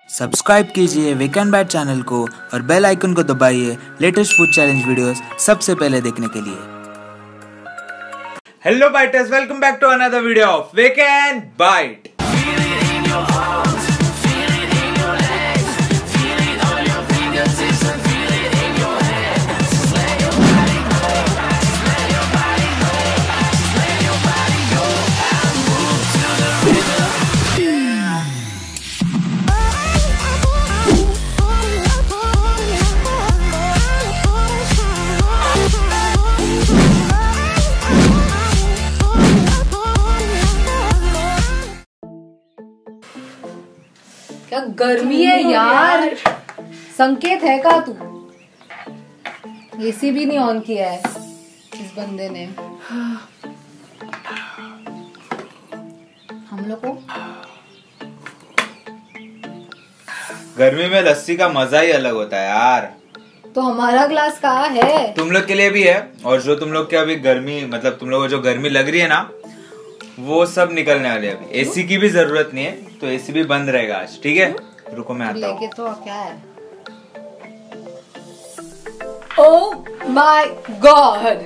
Subscribe कीजिए weekend bat channel को और बेल आइकन को दबाइए लेटेस्ट फूड चैलेंज वीडियोस सबसे पहले देखने के लिए। Hello biters, welcome back to another video of weekend bite. क्या गर्मी है यार, संकेत है का तू? एसी भी नहीं ऑन किया है इस बंदे ने। हम लोग को गर्मी में लस्सी का मजा ही अलग होता है यार। तो हमारा ग्लास कहाँ है? तुम लोग के लिए भी है, और जो तुम लोग के अभी गर्मी मतलब तुम लोग को जो गर्मी लग रही है ना, वो सब निकलने वाली है। अभी एसी की भी जरूरत नहीं है, तो एसी भी बंद रहेगा आज, ठीक है? रुको मैं आता हूँ। लेके तो क्या है? ओह माय गॉड,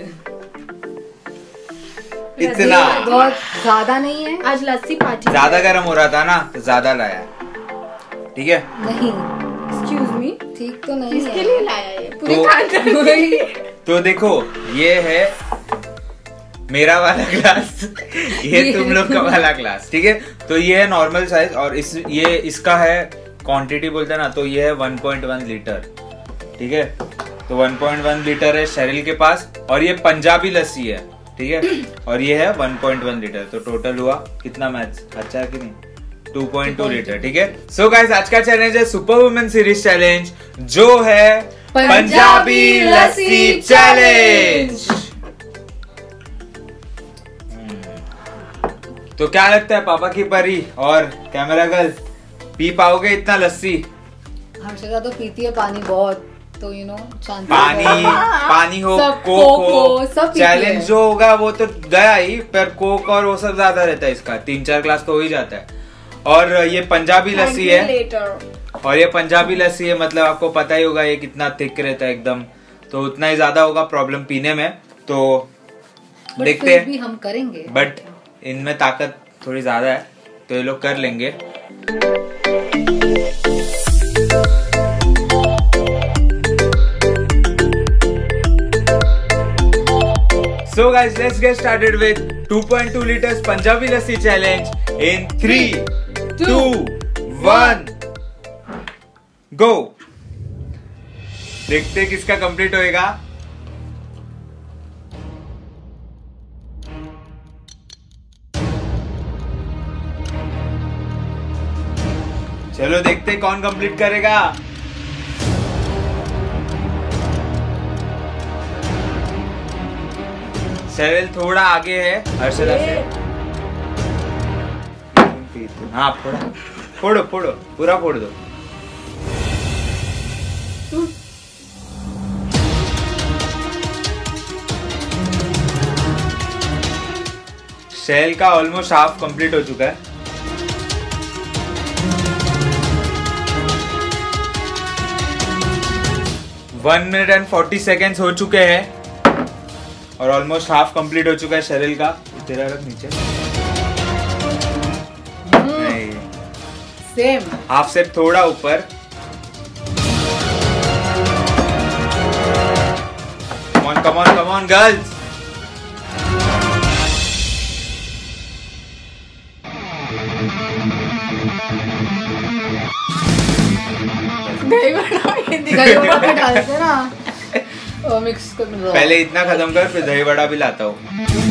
इतना बहुत ज्यादा नहीं है। आज लस्सी पार्टी ज्यादा गर्म हो रहा था ना, तो ज्यादा लाया, ठीक है? नहीं, एक्सक्यूज मी, ठीक तो नहीं इसके है। लिए लाया है पूरे तो देखो, ये है मेरा वाला ग्लास, ये तुम लोग का वाला ग्लास, ठीक है? तो ये है नॉर्मल साइज, और ये इसका है क्वांटिटी बोलते हैं ना, तो ये है 1.1 लीटर, ठीक है? तो 1.1 लीटर है शेरिल के पास, और ये पंजाबी लस्सी है, ठीक है? और ये है 1.1 लीटर, तो टोटल हुआ कितना मैच? अच्छा है कि नहीं? 2.2 लीटर, ठीक है? सो गाइस, आज का चैलेंज है सुपर वुमेन सीरीज चैलेंज, जो है पंजाबी लस्सी चैलेंज। तो क्या लगता है पापा की परी और कैमरा गर्ल, पी पाओगे इतना लस्सी? हर्षदा तो पीती है पानी बहुत, तो यू नो पानी हो, सब कोक हो, सब चैलेंज जो होगा वो तो गया ही, पर कोक और वो सब ज्यादा रहता है इसका, 3-4 ग्लास तो हो ही जाता है। और ये पंजाबी लस्सी है, और ये पंजाबी लस्सी है, मतलब आपको पता ही होगा ये कितना थिक रहता है एकदम, तो उतना ही ज्यादा होगा प्रॉब्लम पीने में। तो देखते हैं, भी हम करेंगे, बट इनमें ताकत थोड़ी ज्यादा है, तो ये लोग कर लेंगे। So guys, let's get started with 2.2 liters Punjabi Lassi challenge in 3, 2, 1, go! देखते हैं किसका कंप्लीट होएगा। चलो देखते हैं कौन कंप्लीट करेगा। शेरिल थोड़ा आगे है हर्षदा से। हाँ, फोड़ो पूरा फोड़ दो। शेरिल का ऑलमोस्ट हाफ कंप्लीट हो चुका है। वन मिनट एंड 40 सेकेंड्स हो चुके हैं, और ऑलमोस्ट हाफ कंप्लीट हो चुका है शेरिल का। तेरा रख नीचे, नहीं सेम हाफ से थोड़ा ऊपर। Come on girls. दही वड़ा में डालते हैं ना, मिक्स कर दो। पहले इतना खत्म कर, फिर दही वड़ा भी लाता हूँ।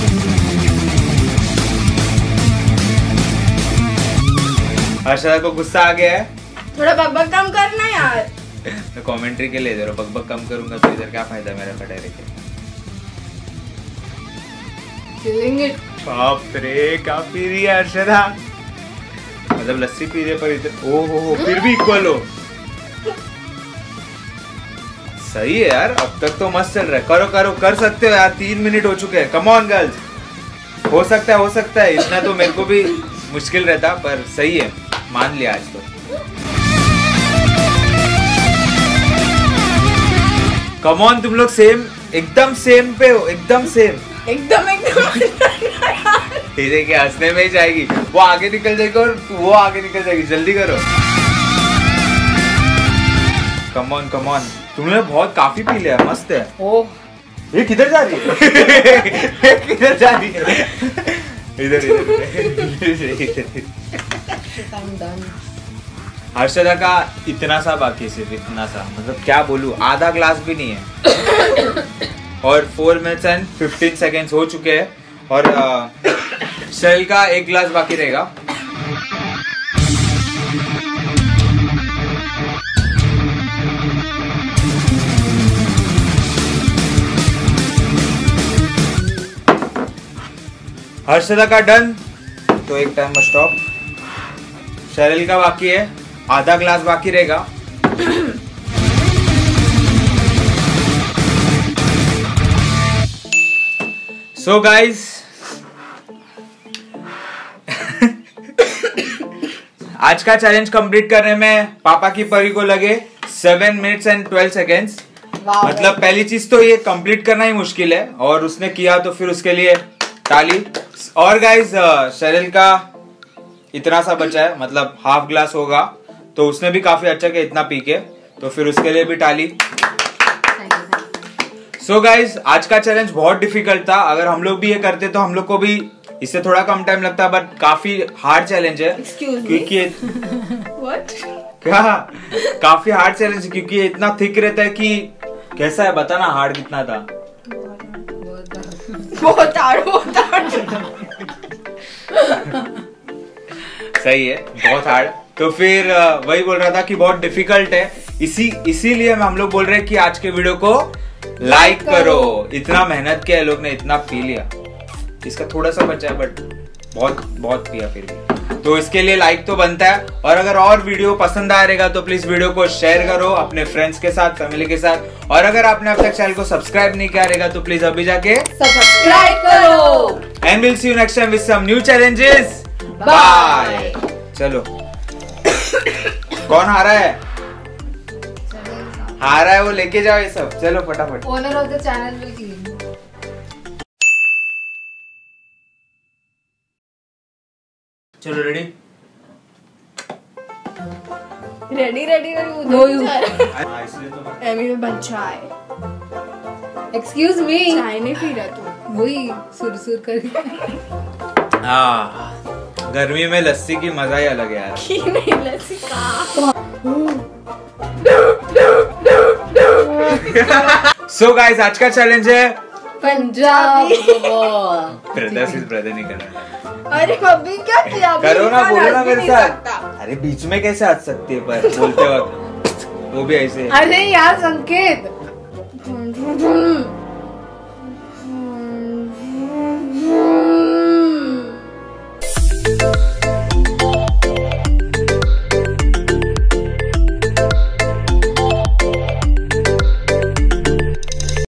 हर्षदा को गुस्सा आ गया है, थोड़ा बकबक कम करना यार। मैं कमेंट्री के लिए दे रहा हूँ, बकबक कम करूंगा तो इधर क्या फायदा मेरा खड़े रह के। बाप रे, क्या पी रही है हर्षदा, मतलब लस्सी पी रही है, पर इधर ओहो फिर भी इक्वल हो। सही है यार, अब तक तो मस्त चल रहा है। करो कर सकते हो यार, 3 मिनट हो चुके हैं। कम ऑन गर्ल्स, हो सकता है। इतना तो मेरे को भी मुश्किल रहता, पर सही है, मान लिया आज तो। कम ऑन, तुम लोग सेम, एकदम सेम पे हो, एकदम सेम। एकदम धीरे के हंसने में ही जाएगी, वो आगे निकल जाएगी और वो आगे निकल जाएगी। जल्दी करो, कम ऑन कम ऑन। तुमने बहुत काफी पी लिया, मस्त है। ओह, ये किधर जा रही है? किधर जा रही है? इधर इधर। हर्षदा का इतना सा बाकी, सिर्फ इतना सा, मतलब क्या बोलूं, आधा ग्लास भी नहीं है। और 4 मिनट्स एंड 15 सेकेंड्स हो चुके हैं और शैल का 1 ग्लास बाकी रहेगा। हर्षदा का डन, तो एक टाइम स्टॉप। शैल का बाकी है, आधा ग्लास बाकी रहेगा। सो गाइस, आज का चैलेंज कंप्लीट करने में पापा की परी को लगे 7 मिनट्स एंड 12 सेकेंड्स। मतलब पहली चीज तो ये कंप्लीट करना ही मुश्किल है और उसने किया, तो फिर उसके लिए ताली। और गाइस, शैल का इतना सा बचा है, मतलब हाफ ग्लास होगा, तो उसने भी काफी अच्छा किया इतना पी के, तो फिर उसके लिए भी ताली। सो गाइस, आज का चैलेंज बहुत डिफिकल्ट था। अगर हम लोग भी ये करते तो हम लोग को भी इससे थोड़ा कम टाइम लगता, बट काफी हार्ड चैलेंज है। क्योंकि What? क्या, काफी हार्ड चैलेंज है क्योंकि इतना थिक रहता है कि कैसा है, बताना हार्ड कितना था। बहुत हार्ड। सही है, बहुत हार्ड। तो फिर वही बोल रहा था कि बहुत डिफिकल्ट है, इसीलिए हम लोग बोल रहे हैं कि आज के वीडियो को लाइक करो। इतना मेहनत किया लोग ने, इतना पी लिया। इसका थोड़ा सा बचा है बट बहुत पिया फिर भी, तो इसके लिए लाइक तो बनता है। और अगर और वीडियो पसंद आ रहेगा तो प्लीज वीडियो को शेयर करो अपने फ्रेंड्स के साथ, फैमिली के साथ। और अगर आपने अब तक चैनल को सब्सक्राइब नहीं किया रहेगा तो प्लीज अभी जाके सब्सक्राइब करो। And will see you next time with some new challenges. Bye. चलो, कौन हारा है? हारा है वो, लेके जाओ ये सब। चलो फटाफट। Owner of the channel will clean. चलो रेडी। Ready No use. इसलिए तो एमी में बच्चा है, एक्सक्यूज मी, चाय नहीं पी रहा तू? वही सुर कर। हाँ, गर्मी में लस्सी की मजा ही अलग है यार। की नहीं लस्सी का। सो गाइस, आज का चैलेंज है पंजाब। ब्रदर नहीं करना। अरे अभी क्या किया? अभी करो ना, इंसान बोलो ना हंस भी मेरे नहीं साथ। सकता। अरे बीच में कैसे हंस सकती है पर बोलते वक्त, वो भी ऐसे। अरे यार संकेत।